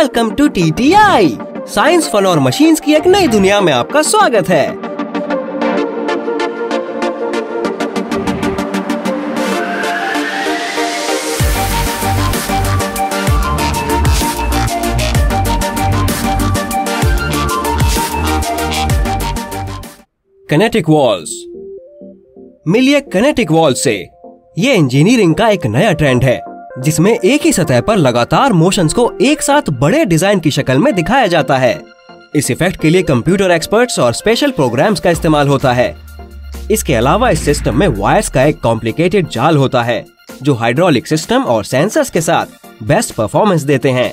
Welcome to TTI। Science, fun और machines की एक नई दुनिया में आपका स्वागत है। Kinetic walls. मिलिए किनेटिक वॉल से। ये इंजीनियरिंग का एक नया ट्रेंड है जिसमें एक ही सतह पर लगातार मोशंस को एक साथ बड़े डिजाइन की शक्ल में दिखाया जाता है। इस इफेक्ट के लिए कंप्यूटर एक्सपर्ट्स और स्पेशल प्रोग्राम्स का इस्तेमाल होता है। इसके अलावा इस सिस्टम में वायर्स का एक कॉम्प्लिकेटेड जाल होता है जो हाइड्रोलिक सिस्टम और सेंसर्स के साथ बेस्ट परफॉर्मेंस देते हैं।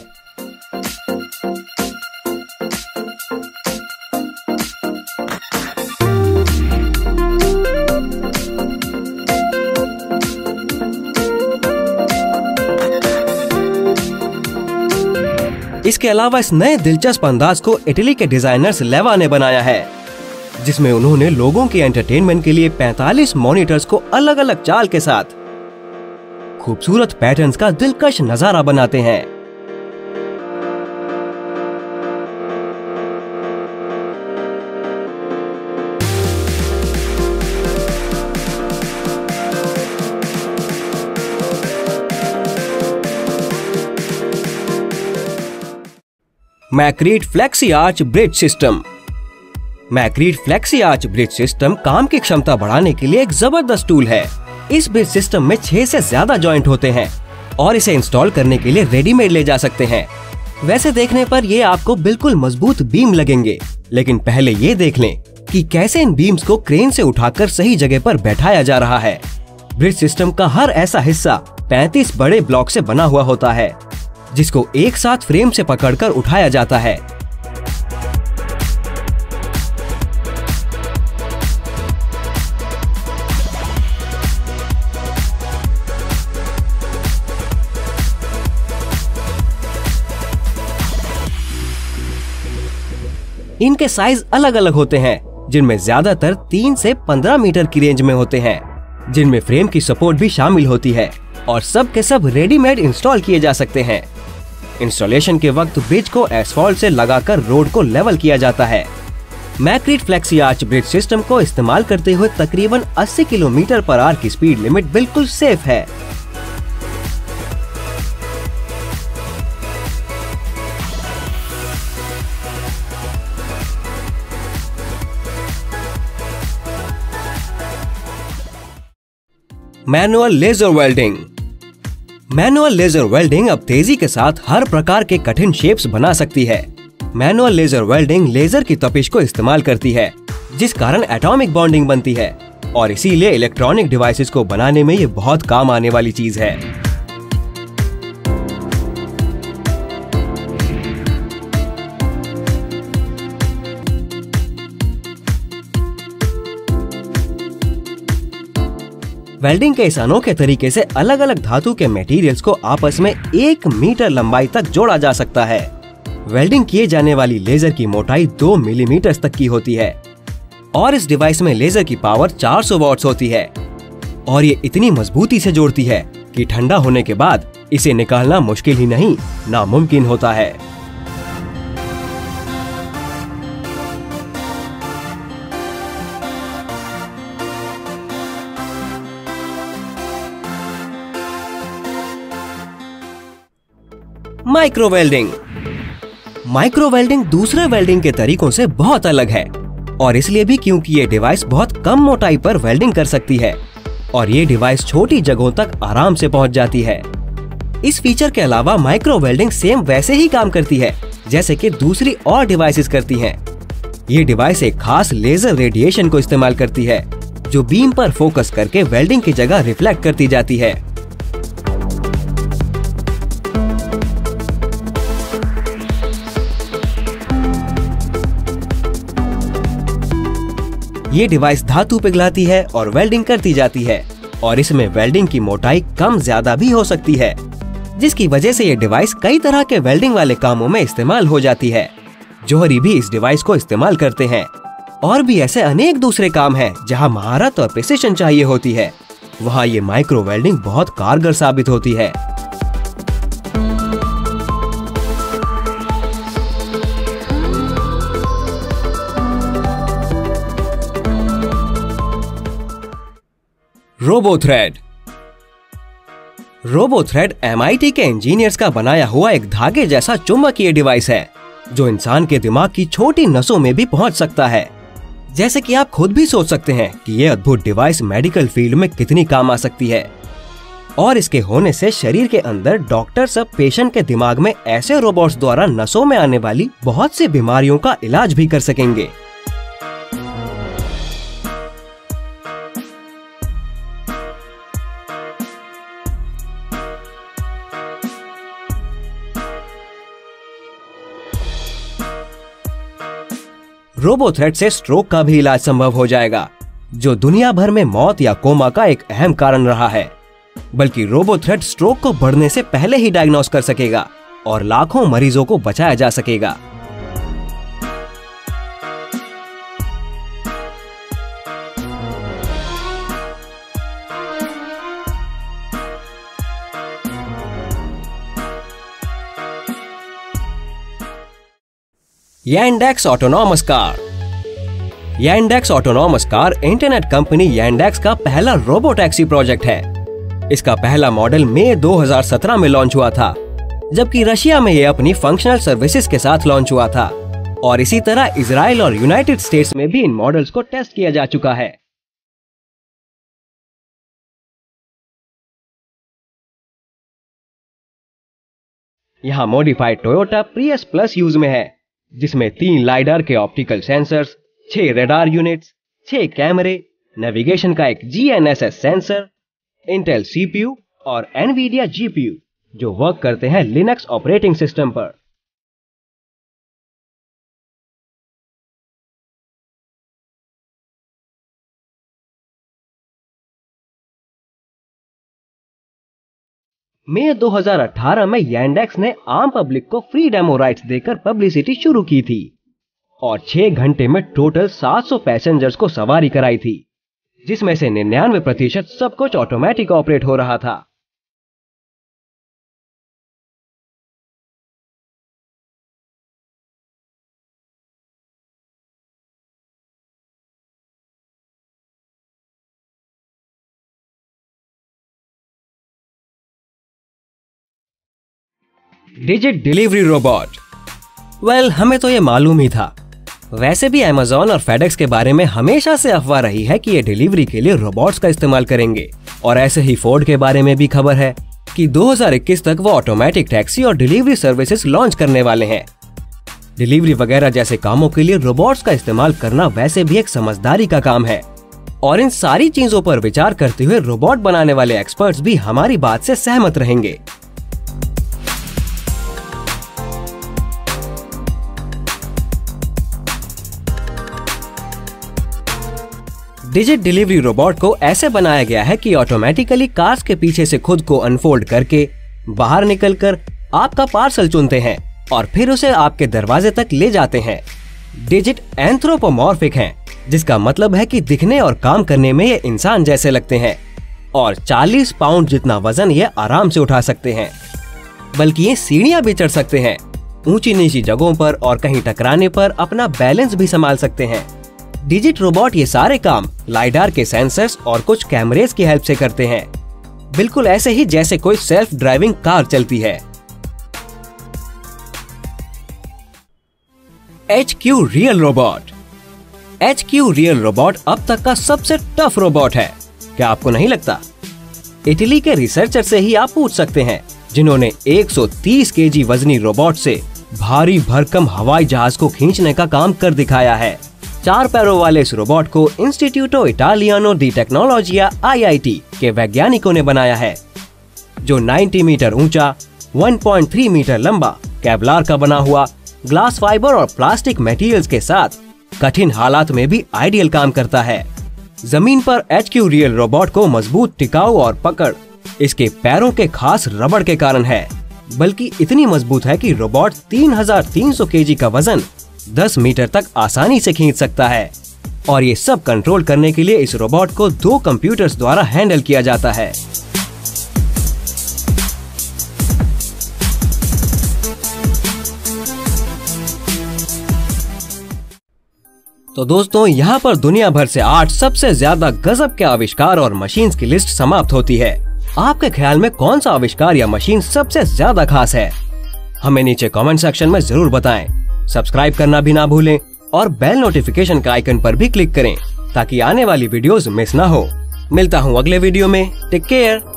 इसके अलावा इस नए दिलचस्प अंदाज को इटली के डिजाइनर्स लेवा ने बनाया है, जिसमें उन्होंने लोगों के एंटरटेनमेंट के लिए 45 मॉनिटर्स को अलग अलग चाल के साथ खूबसूरत पैटर्न्स का दिलकश नजारा बनाते हैं। Macrete flexi arch bridge system. Macrete flexi arch bridge system काम की क्षमता बढ़ाने के लिए एक जबरदस्त टूल है। इस ब्रिज सिस्टम में 6 से ज्यादा जॉइंट होते हैं और इसे इंस्टॉल करने के लिए रेडीमेड ले जा सकते हैं। वैसे देखने पर ये आपको बिल्कुल मजबूत बीम लगेंगे, लेकिन पहले ये देख लें कि कैसे इन बीम्स को क्रेन से उठाकर सही जगह पर बैठाया जा रहा है। ब्रिज सिस्टम का हर ऐसा हिस्सा 35 बड़े ब्लॉक से बना हुआ होता है जिसको एक साथ फ्रेम से पकड़कर उठाया जाता है। इनके साइज अलग अलग होते हैं, जिनमें ज्यादातर 3 से 15 मीटर की रेंज में होते हैं, जिनमें फ्रेम की सपोर्ट भी शामिल होती है और सब के सब रेडीमेड इंस्टॉल किए जा सकते हैं। इंस्टॉलेशन के वक्त ब्रिज को एस्फॉल्ट से लगाकर रोड को लेवल किया जाता है। Macrete flexi arch bridge system को इस्तेमाल करते हुए तकरीबन 80 किलोमीटर पर आवर की स्पीड लिमिट बिल्कुल सेफ है। Manual laser welding. Manual laser welding अब तेजी के साथ हर प्रकार के कठिन शेप्स बना सकती है। मैनुअल लेजर वेल्डिंग लेजर की तपिश को इस्तेमाल करती है, जिस कारण एटॉमिक बॉन्डिंग बनती है और इसीलिए इलेक्ट्रॉनिक डिवाइसेस को बनाने में ये बहुत काम आने वाली चीज है। वेल्डिंग के इस अनोखे तरीके से अलग अलग धातु के मटेरियल्स को आपस में 1 मीटर लंबाई तक जोड़ा जा सकता है। वेल्डिंग किए जाने वाली लेजर की मोटाई 2 मिलीमीटर तक की होती है और इस डिवाइस में लेजर की पावर 400 वॉट्स होती है और ये इतनी मजबूती से जोड़ती है कि ठंडा होने के बाद इसे निकालना मुश्किल ही नहीं, नामुमकिन होता है। Micro welding. माइक्रो वेल्डिंग दूसरे वेल्डिंग के तरीकों से बहुत अलग है और इसलिए भी क्योंकि ये डिवाइस बहुत कम मोटाई पर वेल्डिंग कर सकती है और ये डिवाइस छोटी जगहों तक आराम से पहुंच जाती है। इस फीचर के अलावा माइक्रो वेल्डिंग सेम वैसे ही काम करती है जैसे कि दूसरी और डिवाइसेस करती हैं। ये डिवाइस एक खास लेजर रेडिएशन को इस्तेमाल करती है जो बीम पर फोकस करके वेल्डिंग की जगह रिफ्लेक्ट करती जाती है। ये डिवाइस धातु पिघलाती है और वेल्डिंग करती जाती है और इसमें वेल्डिंग की मोटाई कम ज्यादा भी हो सकती है, जिसकी वजह से ये डिवाइस कई तरह के वेल्डिंग वाले कामों में इस्तेमाल हो जाती है। जौहरी भी इस डिवाइस को इस्तेमाल करते हैं और भी ऐसे अनेक दूसरे काम हैं जहां महारत और प्रिसिशन चाहिए होती है, वहां ये माइक्रो वेल्डिंग बहुत कारगर साबित होती है। रोबोथ्रेड। रोबोथ्रेड MIT के इंजीनियर्स का बनाया हुआ एक धागे जैसा चुंबकीय डिवाइस है जो इंसान के दिमाग की छोटी नसों में भी पहुंच सकता है। जैसे कि आप खुद भी सोच सकते हैं कि ये अद्भुत डिवाइस मेडिकल फील्ड में कितनी काम आ सकती है, और इसके होने से शरीर के अंदर डॉक्टर सब पेशेंट के दिमाग में ऐसे रोबोट्स द्वारा नसों में आने वाली बहुत सी बीमारियों का इलाज भी कर सकेंगे। रोबोथ्रेड से स्ट्रोक का भी इलाज संभव हो जाएगा, जो दुनिया भर में मौत या कोमा का एक अहम कारण रहा है। बल्कि रोबोथ्रेड स्ट्रोक को बढ़ने से पहले ही डायग्नोस कर सकेगा और लाखों मरीजों को बचाया जा सकेगा। Yandex autonomous car. Yandex autonomous car internet company Yandex का पहला रोबो टैक्सी प्रोजेक्ट है। इसका पहला मॉडल मई 2017 में लॉन्च हुआ था, जबकि रशिया में यह अपनी फंक्शनल सर्विसेज के साथ लॉन्च हुआ था, और इसी तरह इजराइल और यूनाइटेड स्टेट्स में भी इन मॉडल्स को टेस्ट किया जा चुका है। यहाँ modified Toyota Prius plus use में है, जिसमें 3 लाइडार के ऑप्टिकल सेंसर्स, 6 रडार यूनिट्स, 6 कैमरे, नेविगेशन का एक GNSS सेंसर, इंटेल CPU और NVIDIA GPU जो वर्क करते हैं लिनक्स ऑपरेटिंग सिस्टम पर। मई 2018 में Yandex ने आम पब्लिक को फ्री डेमो राइट्स देकर पब्लिसिटी शुरू की थी और 6 घंटे में टोटल 700 पैसेंजर्स को सवारी कराई थी, जिसमें से 99% सब कुछ ऑटोमेटिक ऑपरेट हो रहा था। Digit delivery robot. वेल, हमें तो ये मालूम ही था। वैसे भी Amazon और FedEx के बारे में हमेशा से अफवाह रही है कि ये डिलीवरी के लिए रोबोट्स का इस्तेमाल करेंगे, और ऐसे ही फोर्ड के बारे में भी खबर है कि 2021 तक वो ऑटोमेटिक टैक्सी और डिलीवरी सर्विसेज लॉन्च करने वाले हैं। डिलीवरी वगैरह जैसे कामों के लिए रोबोट्स का इस्तेमाल करना वैसे भी एक समझदारी का काम है, और इन सारी चीजों पर विचार करते हुए रोबोट बनाने वाले एक्सपर्ट्स भी हमारी बात से सहमत रहेंगे। डिजिट डिलीवरी रोबोट को ऐसे बनाया गया है कि ऑटोमेटिकली कार्स के पीछे से खुद को अनफोल्ड करके बाहर निकलकर आपका पार्सल चुनते हैं और फिर उसे आपके दरवाजे तक ले जाते हैं। डिजिट एंथ्रोपोमॉर्फिक हैं, जिसका मतलब है कि दिखने और काम करने में ये इंसान जैसे लगते हैं, और 40 पाउंड जितना वजन ये आराम से उठा सकते हैं। बल्कि ये सीढ़ियां भी चढ़ सकते हैं, ऊंची नीची जगहों पर, और कहीं टकराने पर अपना बैलेंस भी संभाल सकते हैं। डिजिट रोबोट ये सारे काम लाइडार के सेंसर्स और कुछ कैमरेज की हेल्प से करते हैं, बिल्कुल ऐसे ही जैसे कोई सेल्फ ड्राइविंग कार चलती है। HQ real robot. HQ real robot अब तक का सबसे टफ रोबोट है, क्या आपको नहीं लगता? इटली के रिसर्चर से ही आप पूछ सकते हैं, जिन्होंने 130 kg वजनी रोबोट से भारी भरकम हवाई जहाज को खींचने का काम कर दिखाया है। 4 पैरों वाले इस रोबोट को Istituto Italiano di Tecnologia IIT के वैज्ञानिकों ने बनाया है, जो 90 मीटर ऊंचा, 1.3 मीटर लंबा, केवलार का बना हुआ, ग्लास फाइबर और प्लास्टिक मटेरियल्स के साथ कठिन हालात में भी आइडियल काम करता है। जमीन पर HQ रियल रोबोट को मजबूत, टिकाऊ और पकड़ इसके पैरों के खास रबड़ के कारण है, बल्कि इतनी मजबूत है कि रोबोट 3300 kg का वजन 10 मीटर तक आसानी से खींच सकता है। और ये सब कंट्रोल करने के लिए इस रोबोट को 2 कंप्यूटर्स द्वारा हैंडल किया जाता है। तो दोस्तों यहाँ पर दुनिया भर से 8 सबसे ज्यादा गजब के आविष्कार और मशीन्स की लिस्ट समाप्त होती है। आपके ख्याल में कौन सा आविष्कार या मशीन सबसे ज्यादा खास है? हमें नीचे कमेंट सेक्शन में जरूर बताएं। सब्सक्राइब करना भी ना भूलें और बेल नोटिफिकेशन के आइकन पर भी क्लिक करें ताकि आने वाली वीडियोस मिस ना हो। मिलता हूँ अगले वीडियो में। Take care.